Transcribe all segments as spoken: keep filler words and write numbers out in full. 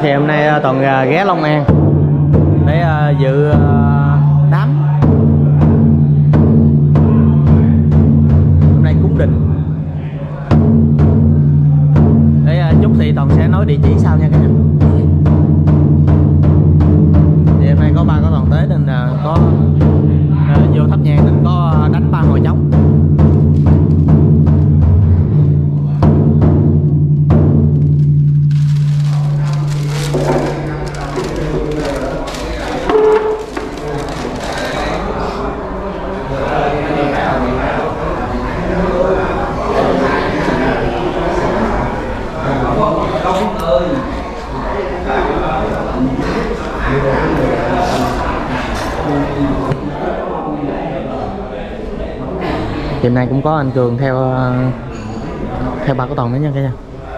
thì hôm nay Toàn ghé Long An để dự đám. Hôm nay cúng đình. Để chút thì Toàn sẽ nói địa chỉ sau nha cả nhà. Thì hôm nay có ba có Toàn tới nên là có vô thắp nhang nên có đánh ba hồi trống. Thì hôm nay cũng có anh Cường theo theo ba của Toàn nữa nha cả nhà.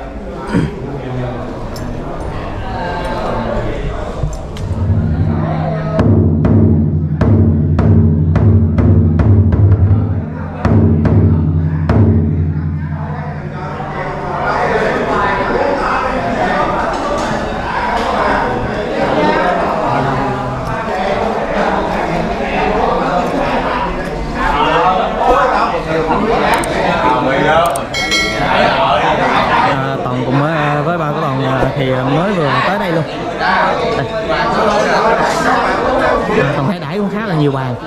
Thì mới vừa tới đây luôn. Đây. Còn thấy đãi cũng khá là nhiều bàn.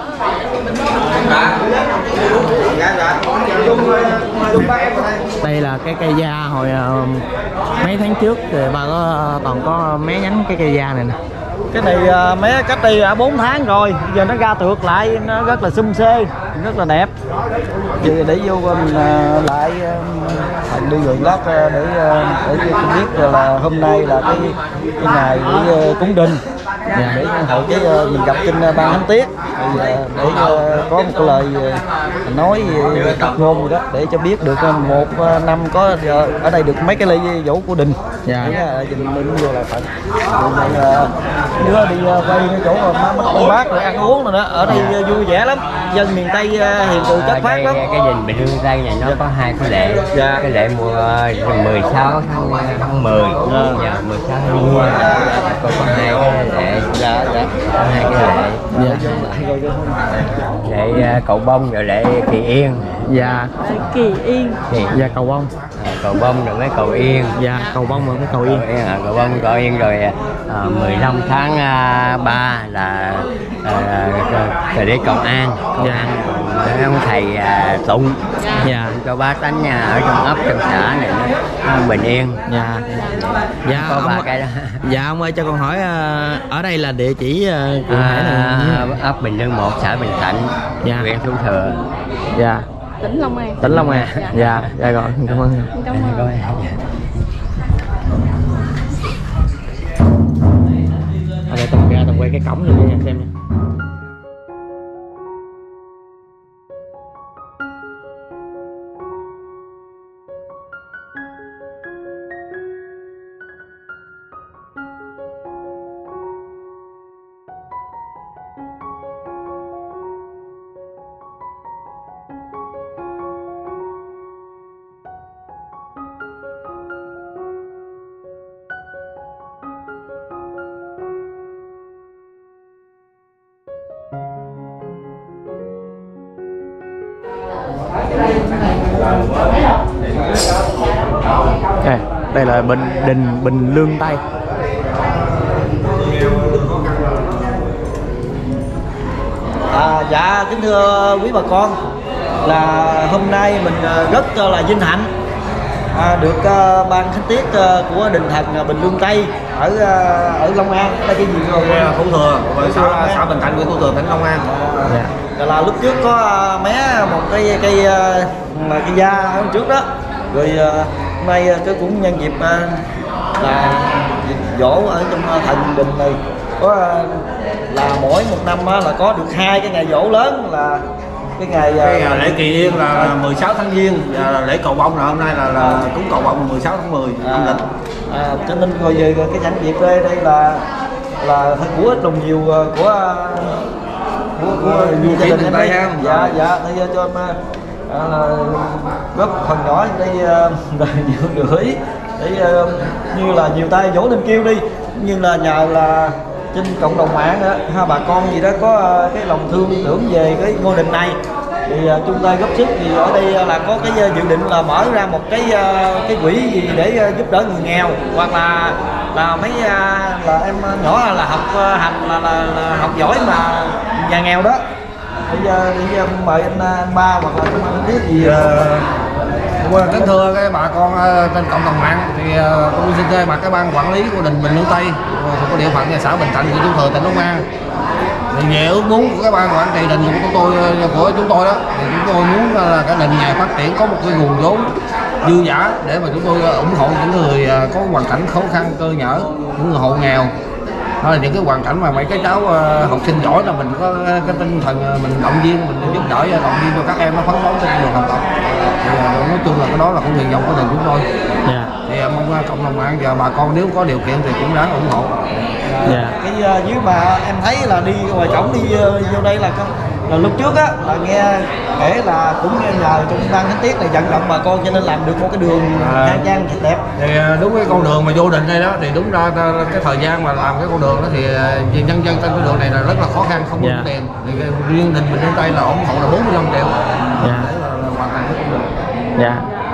Đây là cái cây da hồi uh, mấy tháng trước thì ba có còn có mé nhánh cái cây da này nè. Cái này uh, mé cách đây đã bốn tháng rồi, giờ nó ra tược lại, nó rất là xum xê, rất là đẹp. Giờ để vô mình uh, lại uh, đi rồi lát uh, để uh, để cho biết là hôm nay là cái, cái ngày để, uh, cúng đình. Dạ. Để hội cái uh, mình gặp trên uh, ban thánh tiết thì, uh, để uh, có một cái lời uh, nói uh, cắt ngôn gì đó để cho biết được uh, một uh, năm có uh, ở đây được mấy cái ly dỗ của đình. Dạ. Để uh, mình mình vô là phận. Đưa đi uh, quay cái chỗ uh, má mắt bác rồi ăn uống rồi đó. Ở đây uh, vui vẻ lắm. Dân miền Tây uh, hiền từ chất phát lắm. Cái, cái đình Bình Hương Tây này nó có hai cái lễ. Dạ. Cái lễ mùa mười sáu tháng mười. Dạ. Dạ, mười sáu tháng mười. Còn có hai cái lễ. Dạ, dạ. Có hai cái lễ. Dạ. Lễ uh, cầu bông rồi lễ kỳ yên. Dạ. Kỳ yên. Kỳ. Dạ cầu bông. À, cầu bông rồi mới cầu yên. Dạ cầu bông rồi mới cầu yên. Cầu, à, cầu bông cầu yên rồi à, mười lăm tháng ba là à, à, để cầu an. Dạ. Để ông thầy à, tụng. Dạ. Cho bá tánh nhà ở trong ấp trong xã này nó bình yên. Dạ. Dạ có ông, ba cái đó. Dạ ông ơi cho con hỏi ở đây là địa chỉ cụ thể à, là ấp Bình Hương một xã Bình Thạnh. Dạ. Huyện Thủ Thừa. Dạ. Tỉnh Long An. Tỉnh Long An. Dạ. Dạ rồi cảm ơn. Cảm ơn. Ở đây Tùng ra Tùng quay cái cổng luôn nha xem nha. À, đây là Bình đình Bình Lương Tây. À, dạ kính thưa quý bà con, là hôm nay mình rất là vinh hạnh à, được uh, ban khánh tiết uh, của đình thần Bình Lương Tây ở uh, ở Long An. Đây cái gì rồi? Thủ Thừa, xã, xã Bình Thạnh, huyện Thủ Thừa, tỉnh Long An. Dạ. Dạ. Là lúc trước có uh, mé một cái cây uh, mà cây da ở trước đó, rồi uh, hôm nay uh, cái cũng nhân dịp uh, là dỗ ở trong uh, thần đình này có uh, là mỗi một năm uh, là có được hai cái ngày dỗ lớn là cái ngày uh, cái uh, lễ kỳ yên là mười sáu tháng Giêng và lễ cầu bông là hôm nay là, là cúng cầu bông mười sáu tháng mười âm lịch. À, cho nên rồi về cái nhân dịp đây đây là là của ít đồng nhiều của của, của gia đình em đây. Dạ dạ thì cho em à, góp phần nhỏ đây nhiều rưỡi để uh, như là nhiều tay vỗ nên kêu đi, nhưng là nhờ là trên cộng đồng mạng đó, ha, bà con gì đó có uh, cái lòng thương tưởng về cái ngôi đình này thì uh, chung tay góp sức. Thì ở đây uh, là có cái uh, dự định là mở ra một cái uh, cái quỹ gì để uh, giúp đỡ người nghèo, hoặc là là mấy uh, là em nhỏ là học uh, hành là, là, là học giỏi mà nhà nghèo đó. Bây giờ đi uh, mời anh, anh ba hoặc là anh biết gì. Uh, kính thưa cái bà con uh, trên cộng đồng mạng thì uh, tôi xin thay mặt cái ban quản lý của đình Bình Lương Tây thuộc cái địa phận nhà xã Bình Thạnh, huyện Vân Thừa, tỉnh Long An. Thì về ước muốn của các ban quản trị đình của chúng tôi của chúng tôi đó thì chúng tôi muốn là cái đình này phát triển có một cái nguồn vốn dư dả để mà chúng tôi ủng hộ những người có hoàn cảnh khó khăn cơ nhở, những người hộ nghèo. Đó là những cái hoàn cảnh mà mấy cái cháu uh, học sinh giỏi là mình có cái tinh thần mình động viên, mình giúp đỡ động viên cho các em nó phấn đấu trên đường học tập. Thì, uh, nói chung là cái đó là cũng nguyện vọng của đình chúng tôi. Yeah. Thì uh, mong cộng đồng mạng và bà con nếu có điều kiện thì cũng đáng ủng hộ. Yeah. Cái uh, dưới mà em thấy là đi ngoài cổng đi uh, vô đây là có là lúc trước á là nghe kể là cũng nhờ trong ban khánh tiết này vận động bà con cho nên làm được một cái đường khang trang thật đẹp. Thì đúng cái con đường mà vô đình đây đó thì đúng ra cái thời gian mà làm cái con đường đó thì vì nhân dân trên cái đường này là rất là khó khăn, không có yeah. tiền. Thì riêng đình Bình Lương Tây là ủng hộ là bốn mươi lăm triệu yeah. để là, là hoàn thành cái con đường. Dạ.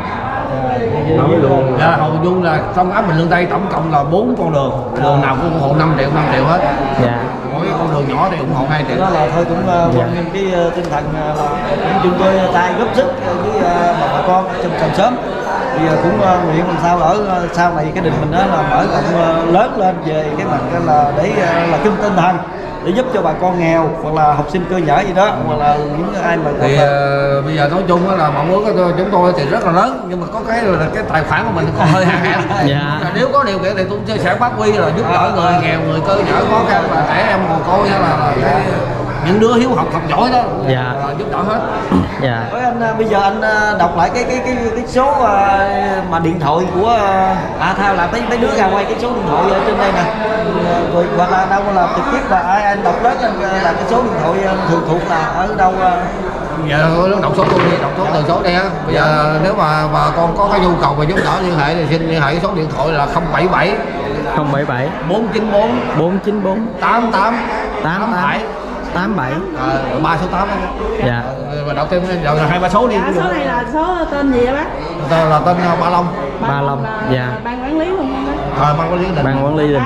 Nói luôn. Dạ, hầu dung là trong ấp Bình Lương Tây tổng cộng là bốn con đường, đường nào cũng ủng hộ năm triệu, năm triệu hết. Dạ. Mỗi con đường nhỏ thì ủng hộ hai triệu. Đó là thôi cũng uh, dạ. những cái uh, tinh thần uh, là cũng chung chơi tay góp sức với uh, bà con trong sầm sớm. Thì uh, cũng uh, nguyện làm sao ở uh, sau này cái đình mình đó là mở rộng uh, lớn lên về cái mặt uh, là để uh, là chung tinh thần để giúp cho bà con nghèo hoặc là học sinh cơ nhở gì đó, hoặc là những ai mà thì uh, bây giờ nói chung là mong muốn của chúng tôi thì rất là lớn, nhưng mà có cái là cái tài khoản của mình còn hơi hạn hẹp. Yeah. Nếu có điều kiện thì tôi sẽ phát huy là giúp đỡ người nghèo, người cơ nhở khó khăn và trẻ em mồ côi hay là, là cái, những đứa hiếu học học giỏi đó. Yeah. Giúp đỡ hết. Dạ. Với anh bây giờ anh đọc lại cái cái cái cái số uh, mà điện thoại của uh, à thao là mấy mấy đứa ra quay cái số điện thoại ở trên đây nè. Rồi hoặc là đâu là trực tiếp là ai anh đọc lớn là cái số điện thoại thường thuộc là ở đâu. Uh... Dạ đọc số tôi đi, đọc số từ số đây á. Bây giờ nếu mà bà con có cái nhu cầu về giúp đỡ liên hệ thì xin liên hệ số điện thoại là không bảy bảy không bảy bảy bốn chín bốn bốn chín bốn tám tám tám bảy tám bảy ba số tám. Dạ. Và đọc thêm rồi hai ba số đi. Dạ, số này là số tên gì á bác? Tên là tên Ba Long. Ba Long. Dạ. Ban quản lý không bác? Ờ, ban quản lý đình. Ban quản lý đình.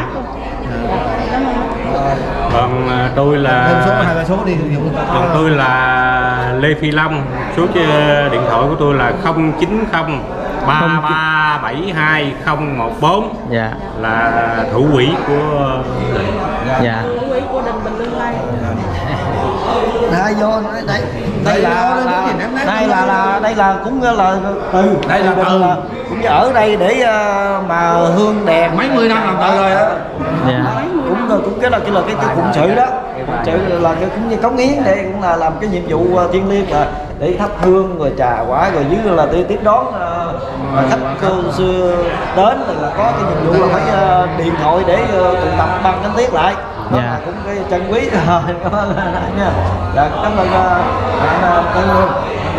Còn tôi là thêm số hai ba số đi. Còn tôi là Lê Phi Long, số điện thoại của tôi là không chín không ba ba bảy hai không một bốn. Dạ. Là thủ quỹ của dạ. Thủ quỹ của đình Bình Lương Tây. Đây vô đây đây đây là đây là là đây là cũng là từ đây là từ cũng ở đây để uh, mà hương đèn mấy mươi năm làm từ rồi á. Dạ. Cũng cũng cái là cái là cái cái phụng sự đó, phụng sự là cái cũng như cống hiến để cũng là làm cái nhiệm vụ uh, thiêng liêng là để thắp hương rồi trà quả rồi dưới là tiếp tiếp đón uh, khách cơ xưa đến thì là có cái nhiệm vụ là phải uh, điện thoại để uh, tụ tập ban khánh tiết lại. Dạ. Là cũng cái chân quý rồi. Cảm ơn anh nha. Dạ, cảm ơn anh Tư luôn.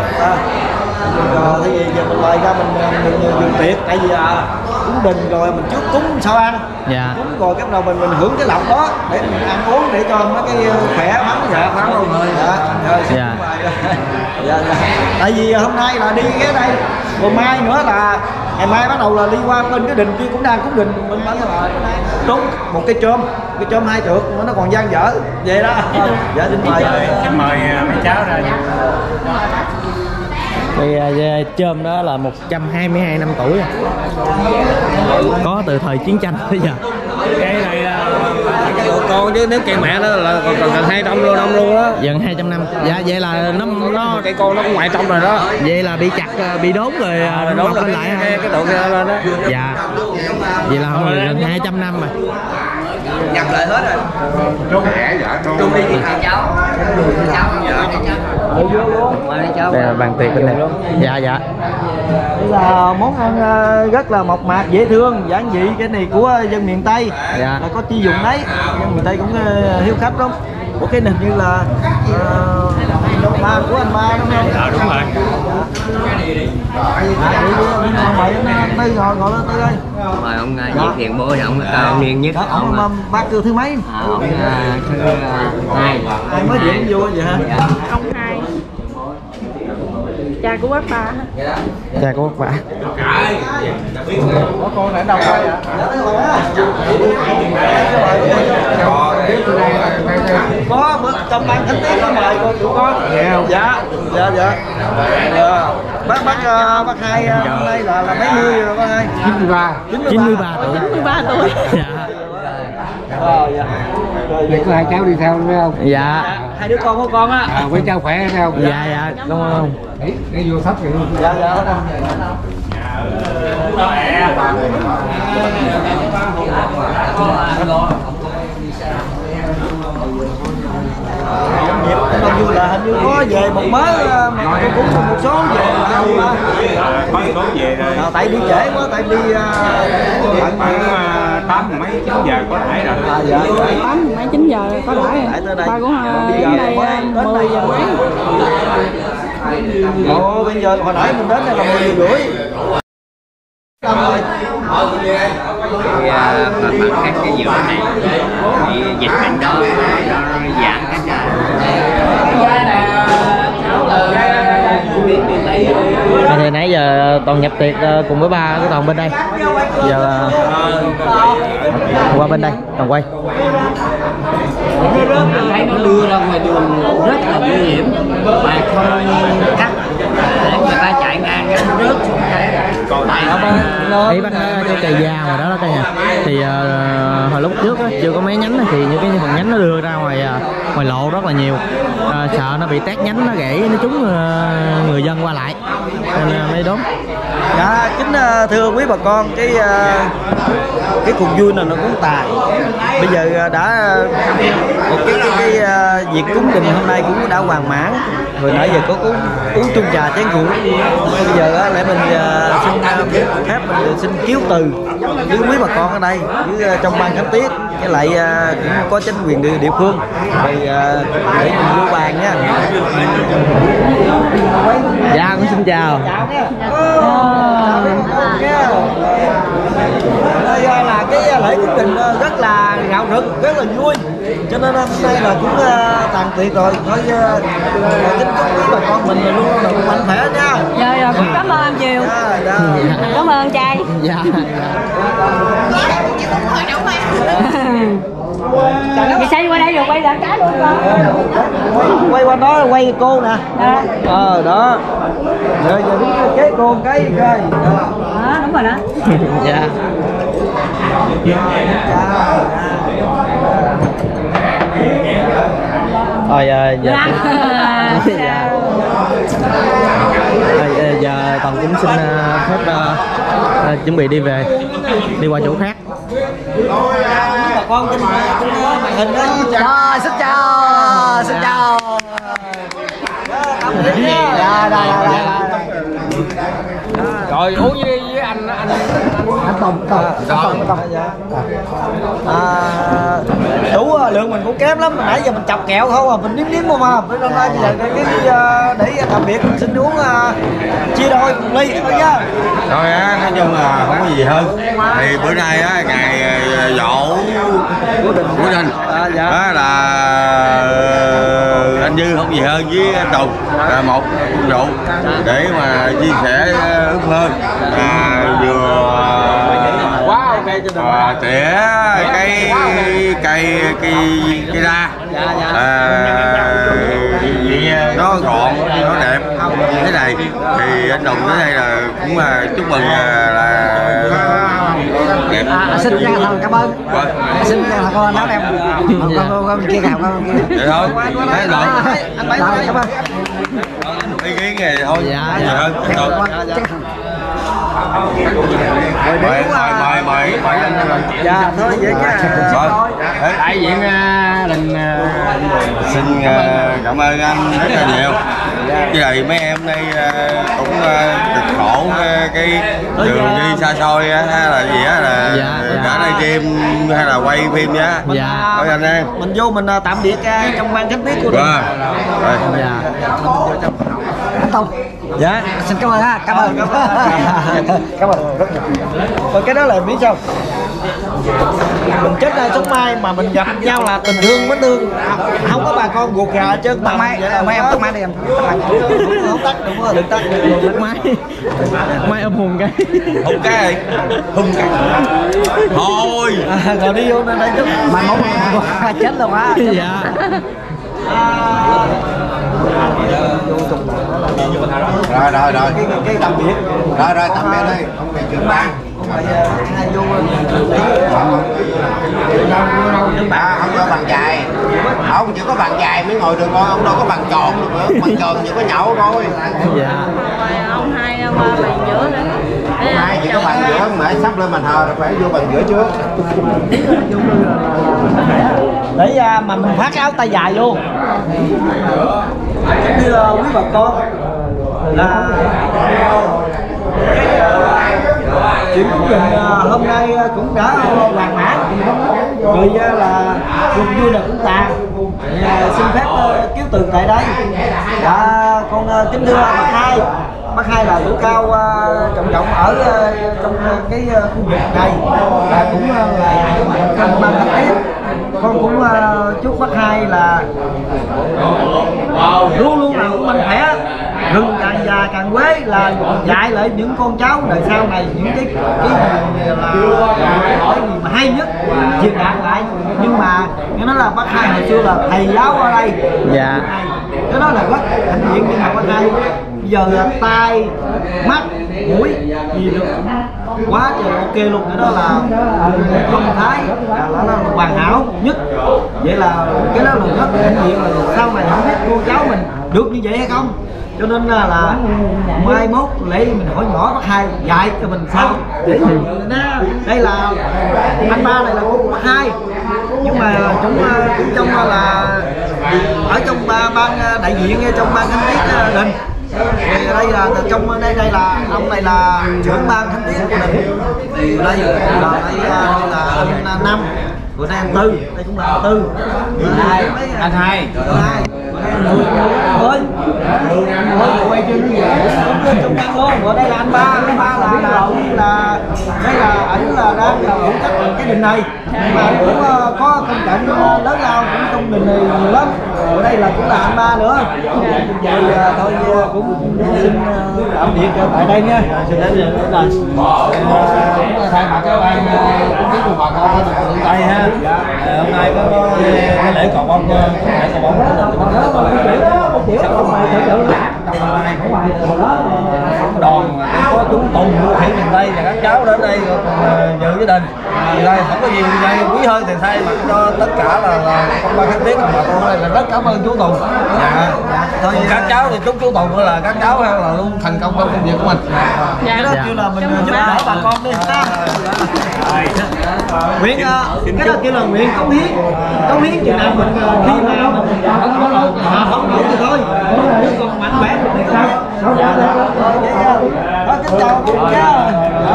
Thì giờ mình mời ra mình mình dùng tiệc, tại vì à, cúng đình rồi mình trước cúng sau ăn. Dạ. Cúng rồi cái đầu mình mình hưởng cái lộc đó để mình ăn uống để cho nó cái khỏe mắn dạ khoáng rồi người. Dạ. Rồi, dạ. Dạ, dạ. Tại vì hôm nay là đi cái đây, rồi mai nữa là ngày mai bắt đầu là đi qua bên cái đình kia cũng đang cúng đình, mình bán là đúng một cái chôm, cái chôm hai trượt mà nó còn dang dở vậy đó. Dạ xin mời. Xin mời mấy cháu ra. Cái chôm đó là một trăm hai mươi hai năm tuổi rồi. Có từ thời chiến tranh bây giờ. Cây này là cái độ con chứ nếu cây mẹ nó là còn gần hai trăm luôn năm luôn đó. Gần hai trăm năm. Dạ vậy là nó nó cây con nó cũng ngoài trăm rồi đó. Vậy là bị chặt bị đốn rồi à, đốn lên lại cái, cái độ kia lên đó. Dạ. Vậy là gần hai trăm năm mà. Nhập lại hết rồi. Trung trẻ dạ con. Trung đi thì cháu. Cháu dạ cháu. Đây là bàn tiệc bên này. Dạ dạ. Đây là món ăn rất là mộc mạc dễ thương, giản dị, cái này của dân miền Tây. Dạ. Là có chi dùng đấy. Dân miền Tây cũng hiếu khách lắm. Một cái hình như là uh, má À, của anh ba đúng không? Dạ đúng rồi. Tư ngồi ngồi lên Tư ơi. Rồi ông Diệp Thiện bố thì ông cao niên nhất. Đó, ông, ông bác kêu thứ mấy? À, ông thứ hai. Ai mới diễn vô vậy hả? Ông hai. Cha của bác ba. Cha của bác ba. Có con này đâu đây ạ? Có bữa trong ban khánh tiết có mời con tụi con. Dạ dạ dạ dạ. Bác bác bác hai hôm nay là là mấy mươi rồi bác hai? chín mươi ba. chín mươi ba tuổi. chín mươi ba tuổi. Dạ. Ờ dạ. Vậy có hai cháu đi theo phải không? Dạ. Hai đứa con của con á. À, mấy cháu khỏe phải không? Dạ dạ, cảm ơn. Đấy, để vô thấp kìa. Dạ dạ. Mặc dù là hình như có về một mớ mà cũng có một số về là có một số về rồi. à, tại đi trễ quá tại đi khoảng khoảng tám mấy chín giờ có đãi rồi. à, dạ. Tám mấy chín giờ có đãi Đãi tới đây. ba cũng đến đây mười giờ mấy. Ồ bây giờ hồi nãy mình đến đây là mười giờ rưỡi. Thì à, mặt các cái dược này thì dịch bệnh đó nó giảm cách À, thì nãy giờ toàn nhập tiệc cùng với ba cái toàn bên đây. Giờ qua bên đây toàn quay. thấy nó đưa ra ngoài đường rất là nguy hiểm mà không cắt để người ta chạy ngang cái rớt xuống cái còn lại Ý bác nói cái cây da ngoài đó đó cây nha. Thì uh, hồi lúc trước á, chưa có mấy nhánh á, thì những cái phần nhánh nó đưa ra ngoài uh, ngoài lộ rất là nhiều. Uh, sợ nó bị tét nhánh nó gãy nó trúng uh, người dân qua lại nên uh, mới đốn. Dạ kính uh, thưa quý bà con, cái uh, cái cuộc vui này nó cũng tài. Bây giờ uh, đã uh, một cái cái, cái uh, việc cúng đình hôm nay cũng đã hoàn mãn. Hồi nãy giờ có uống uống chung trà chén rượu. Bây giờ uh, lại mình uh, xin uh, phép mình xin kiếu từ với quý bà con ở đây với uh, trong ban khánh tiết với lại uh, cũng có chính quyền địa, địa phương thì uh, để mình vô bàn nha. Dạ cũng xin chào. Chào nha. Đây là cái lễ cúng đình rất là rạo rực, rất là vui, cho nên hôm nay là cũng tàn tiệc rồi. Thôi kính chúc quý bà con mình luôn luôn mạnh khỏe nha. Dạ dạ cũng cảm ơn anh nhiều. Dạ, dạ. Cảm ơn trai. Dạ. Chị xây qua đây rồi quay lại cá luôn con. Quay qua đó quay cô nè. Dạ. Ờ đó. Rồi giờ đứng kế cô một cái coi. Đó, đúng rồi đó. Dạ. Rồi giờ giờ Rồi, giờ toàn cũng xin uh, phép uh, uh, chuẩn bị đi về, đi qua chỗ khác. Bà con trên màn hình đó. Rồi xin chào, xin chào. Dạ, dạ, dạ. Rồi uống với với anh anh anh Tùng Tùng Tùng. À, đủ lượng mình cũng kém lắm, hồi nãy giờ mình chọc kẹo không à, mình nếm nếm không à. Bây giờ cái để tạm biệt mình xin uống chia đôi một ly thôi nhá. Rồi á, nói chung là không có gì hơn. Thì bữa nay á, ngày dỗ của đình À, dạ. đó là anh Dư không gì hơn với anh Tùng là một rượu để mà chia sẻ ước mơ à, vừa Quá ok cho đình. à, tỉa cây cây cây cây đa à, nó gọn nó đẹp như thế này thì anh Tùng tới đây là cũng là chúc mừng là đẹp. À, xin ra thằng cảm ơn. Vâng. Xin ra thằng con nói em. Con con con kia nào con kia. Vậy thôi. Thế rồi. Anh Bảy cảm ơn. Ý kiến này thôi. Dạ, Gì dạ. hơn. Thôi. Dạ, dạ. mời mời mời mời mời anh. Dạ thôi vậy nha. Đại diện đình xin cảm ơn anh rất là nhiều. Với lại mấy em đây cũng cực khổ cái đường đi xa xôi á, hay là gì á, là cả đây phim hay là quay phim á. Dạ. Thôi anh ơi. Mình vô mình tạm biệt trong ban khánh tiết của mình. Rồi. Dạ. Anh Tùng. Dạ. Xin cảm ơn ha. Cảm ơn. Cảm ơn. Cảm ơn rất nhiều. Rồi cái đó là biết sao? Mình chết ai sống mai mà mình gặp nhau là tình thương mới thương, không có bà con ruột gà chứ Tắt máy, mấy em tắt máy đi em. Không tắt, đúng rồi, đừng tắt, tắt máy. Máy ôm hùng cái. Hùng cái gì? Hùng cái. Thôi. À, rồi đi vô đây đây chút. Mà muốn chết luôn á. Dạ. Rồi rồi rồi. Cái cái tạm biệt. Rồi rồi tạm biệt đi. Không bị trưởng ban. À, không có bằng dài, ông chỉ có bằng dài mới ngồi được thôi, ông đâu có bằng tròn được nữa, bằng tròn chỉ có nhậu thôi. Dạ. Ông hai ông bàn giữa nữa. Hai chỉ có bằng giữa mà sắp lên bàn thờ phải vô bằng giữa trước. Để uh, mà mình phát áo tay dài luôn. Như là quý bà con là chuyện của mình hôm nay cũng đã hoàn mãn rồi, là cuộc vui là cũng tàn. Xin phép kiếu từ tại đây. Dạ, con kính thưa bác Hai. Bác Hai là tuổi cao trọng trọng ở trong cái khu vực này, và cũng là trong ban khánh tiết. Con cũng chúc bác Hai là luôn luôn là cũng mạnh khỏe, rừng càng già càng quế, là dạy lại những con cháu đời sau này những cái cái gì là cái gì mà hay nhất truyền đạt lại. Nhưng mà cái đó là bác Hai hồi xưa là thầy giáo ở đây. Dạ. Cái đó là rất hạnh diện, nhưng mà bác Hai giờ là tai mắt mũi gì được quá trời ok luôn. Cái đó là phong thái là, là, là hoàn hảo nhất. Vậy là cái đó là rất hạnh diện, là sau này không biết cô cháu mình được như vậy hay không. Cho nên là, là mai mốt lễ mình hỏi nhỏ bác Hai dạy cho mình sao để mình đây là anh ba này là cô của bác Hai, nhưng mà chúng cũng trong là ở trong ban đại diện trong ban khánh tiết đình. Thì đây là trong đây đây là ông này là trưởng ban khánh tiết của đình. Thì đây là đây là anh Năm, rồi đây anh Tư, đây cũng là anh Tư. Hai anh Hai. Ơi, ơi quay trên cái gì trong ban luôn. Rồi đây là anh Ba, anh Ba là là là đây là ảnh là đang là phụ trách cái đình này, mà ảnh cũng có công trận lớn lao cũng trong đình này nhiều lắm. Ở đây là cũng là anh Ba nữa. Rồi thôi cũng xin tạm biệt tại đây nha. Xin đến rồi. Thay mặt các bạn cũng biết của bà con ở tỉnh Tây ha. Hôm nay có cái lễ cầu bông, lễ cầu bông của đình sắp hôm nay thử thử đoàn có chúng Tùng Thị miền Tây và các cháu đến đây dự với đình. Thì đây không có gì đây quý hơn thì thay mặt cho tất cả là, là công ban khánh tiết mà tôi đây là rất cảm ơn chú Tùng. Dạ. Thôi các cháu thì chúc chú Tùng là các cháu là luôn thành công trong công việc của mình. Dạ. Cái đó kêu là mình giúp đỡ bà con đi ha. Nguyện cái đó kêu là nguyện cống hiến, cống hiến chừng nào mình khi mà mình không có lâu mà không đủ thì thôi, còn mạnh khỏe thì sao. Dạ. Đó, kính chào chú cha.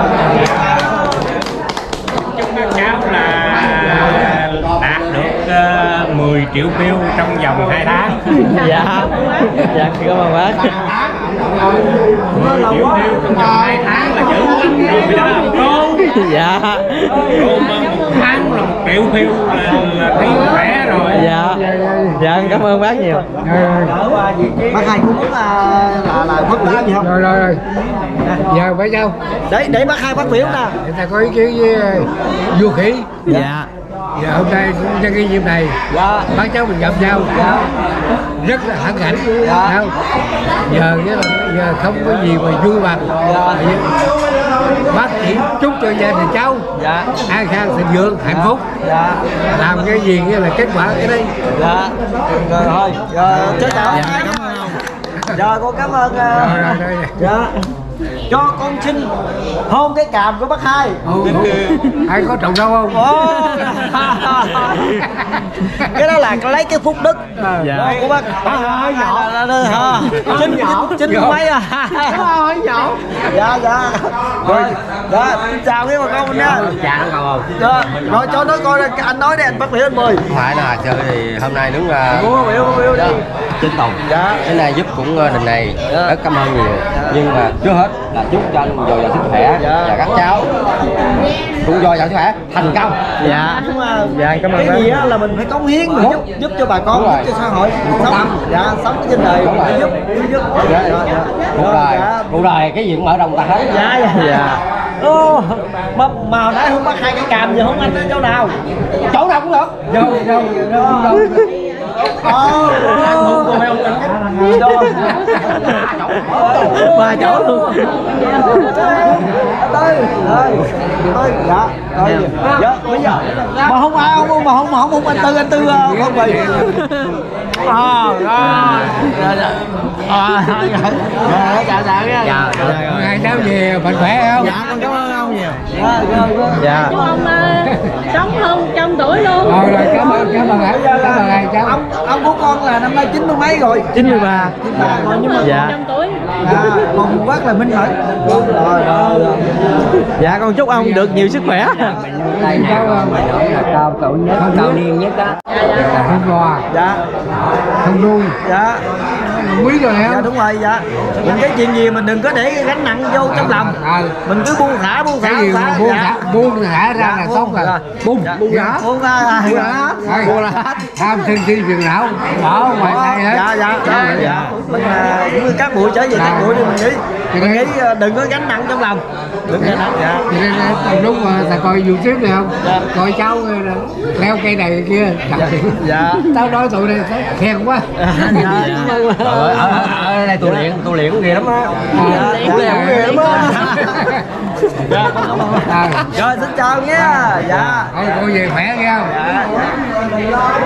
Chúc các cháu là đạt được uh, mười triệu view trong vòng hai tháng. Dạ. Dạ, cảm ơn bác. mười triệu view trong vòng hai tháng là dữ lắm rồi đó cô. Dạ. Cô mà một tháng là một triệu view là, là thấy khỏe rồi. Dạ. Dạ, cảm ơn bác nhiều. Bác Hai cũng muốn là là, là phát biểu gì không? Rồi rồi rồi. Giờ phải sao? Để để bác Hai phát biểu nè. Người ta có ý kiến với Du Khỉ. Dạ. Giờ hôm nay cũng trong cái dịp này, Dạ. bác cháu mình gặp nhau, dạ. Rất là hãnh cảnh, dạ. Không? Giờ cái là giờ không có gì mà vui bằng, dạ. Bác chỉ chúc cho gia đình cháu, dạ. An khang thịnh vượng, hạnh phúc, dạ. Làm cái gì nghĩa là kết quả cái đây, dạ. Rồi thôi, giờ chết chào. Dạ, cảm ơn. Rồi con cảm ơn. Rồi, rồi, rồi. Dạ. cho con xin hôn cái càm của bác Hai. Ừ, ai có trồng rau không? Ồ. Cái đó là lấy cái phúc đức Dạ. của bác. À, nhỏ. Chín chín mấy à? Hơi nhỏ. Dạ dạ. Rồi, dạ, xin chào quý bà con mình nha. Chà nó còn không? Dạ, rồi cho nó coi anh nói đi, anh bắt biểu anh mời. Phải là chơi thì hôm nay đúng là Mua biểu biểu đi. trên tùng. Dạ. Cái này giúp cũng đình này Dạ. rất cảm ơn nhiều. Nhưng mà trước hết là chúc cho anh dồi dào sức khỏe Dạ. và các cháu cũng dồi dào sức khỏe thành công. Dạ. Đúng mà Dạ, cảm ơn cái bác. gì á là mình phải cống hiến, mình giúp giúp cho bà con, Đúng giúp rồi. cho xã hội sống. Dạ, sống trên đời Đúng rồi. phải giúp giúp giúp. Dạ. Dạ, dạ. Cuộc Rồi, đời, dạ. cuộc đời cái gì cũng mở rộng ta hết. Dạ dạ dạ. Ô, mà, mà hồi nãy không bắt hai cái càm giờ không anh ở chỗ nào? Chỗ nào cũng được. Đâu, đâu, đâu, đâu. Ờ, Ba chỗ luôn. tới tới tới dạ tới dạ bây giờ mà không ai không mà không mà không không anh tư anh tư ờ, không bị à rồi dạ dạ à dạ dạ dạ dạ Ngày nào về mạnh khỏe không? dạ con cảm ơn ông nhiều dạ dạ Chúc ông ờ, sống hơn trăm tuổi luôn. Rồi, rồi, cảm ơn, cảm ơn anh, cảm ơn anh cháu. ông ông của con là năm nay chín mươi mấy rồi chín mươi ba. chín mươi ba rồi nhưng mà Dạ. Trăm tuổi. à, còn bác là minh mẫn rồi rồi rồi Dạ con chúc ông được nhiều sức khỏe. Đây này mà nói là cao cậu nhất, cao niên nhất á. Không bò, dạ không nuôi, dạ quý rồi dạ em. đúng rồi dạ mình cái chuyện gì mình đừng có để gánh nặng vô trong lòng À, mình cứ buông thả buông thả cái gì mà buông thả, buông thả ra là tốt rồi. Buông, buông ra. buông ra là buông ra Buông ra. Tham sân si phiền não, bỏ ngoài này hết. dạ dạ dạ dạ mình à, cũng như các buổi trở về các buổi đi mình nghĩ mình nghĩ à, đừng có gánh nặng trong lòng đừng gánh nặng dạ Cho nên trong lúc mà thầy coi YouTube này không? Dạ. Coi cháu leo cây này cây kia. dạ Tao nói tụi này thấy khen quá. dạ Trời ơi, ở, ở, ở đây tôi luyện, tôi luyện ghê lắm á. À, dạ dạ lắm á dạ à, rồi xin chào nha dạ thôi cô về khỏe nghe không? dạ